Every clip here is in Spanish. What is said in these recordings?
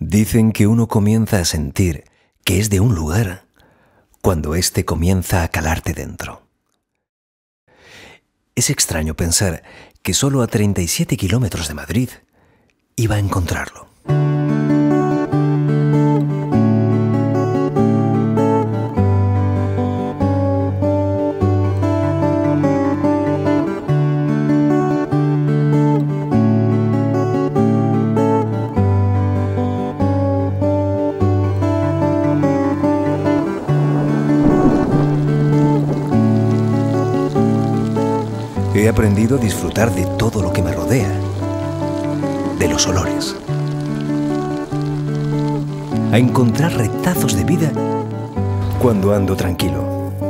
Dicen que uno comienza a sentir que es de un lugar cuando éste comienza a calarte dentro. Es extraño pensar que solo a 37 kilómetros de Madrid iba a encontrarlo. He aprendido a disfrutar de todo lo que me rodea, de los olores, a encontrar retazos de vida cuando ando tranquilo,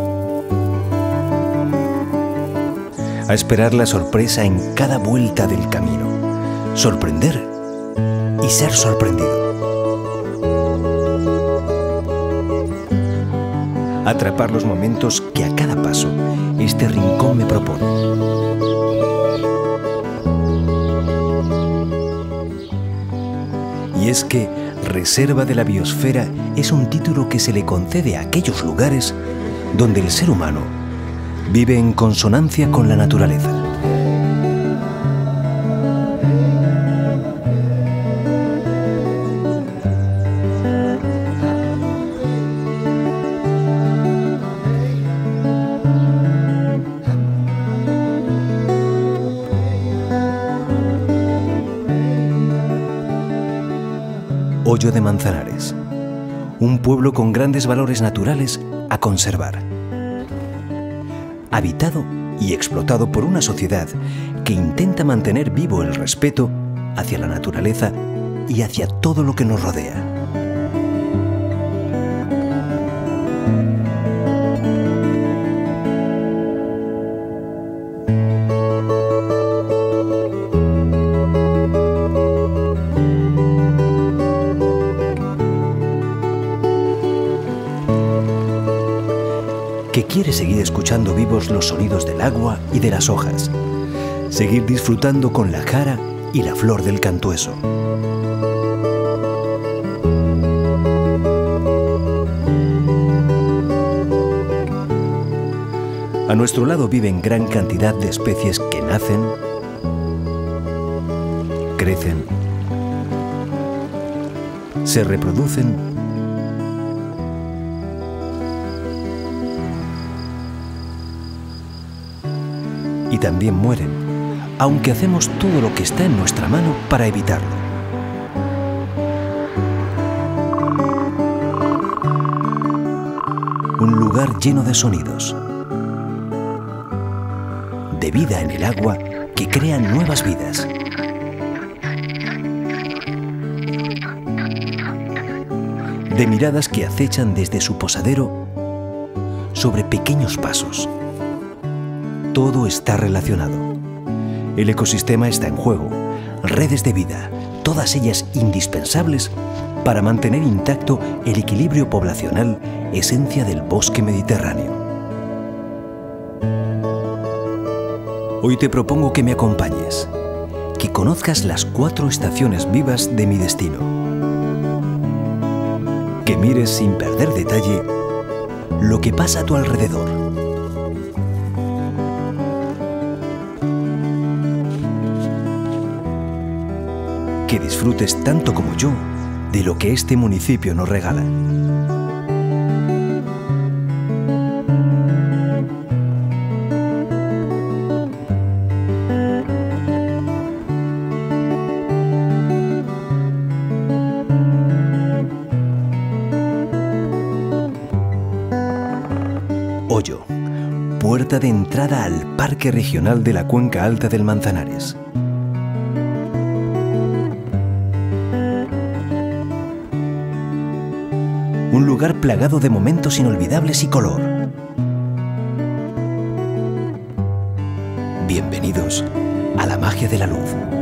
a esperar la sorpresa en cada vuelta del camino, sorprender y ser sorprendido, atrapar los momentos que a cada paso este rincón me propone. Y es que Reserva de la Biosfera es un título que se le concede a aquellos lugares donde el ser humano vive en consonancia con la naturaleza. Hoyo de Manzanares, un pueblo con grandes valores naturales a conservar. Habitado y explotado por una sociedad que intenta mantener vivo el respeto hacia la naturaleza y hacia todo lo que nos rodea. Que quiere seguir escuchando vivos los sonidos del agua y de las hojas, seguir disfrutando con la jara y la flor del cantueso. A nuestro lado viven gran cantidad de especies que nacen, crecen, se reproducen y también mueren, aunque hacemos todo lo que está en nuestra mano para evitarlo. Un lugar lleno de sonidos, de vida en el agua que crean nuevas vidas. De miradas que acechan desde su posadero sobre pequeños pasos. Todo está relacionado. El ecosistema está en juego, redes de vida, todas ellas indispensables para mantener intacto el equilibrio poblacional, esencia del bosque mediterráneo. Hoy te propongo que me acompañes, que conozcas las 4 estaciones vivas de mi destino, que mires sin perder detalle lo que pasa a tu alrededor. Que disfrutes tanto como yo de lo que este municipio nos regala. Hoyo, puerta de entrada al Parque Regional de la Cuenca Alta del Manzanares. Un lugar plagado de momentos inolvidables y color. Bienvenidos a la magia de la luz.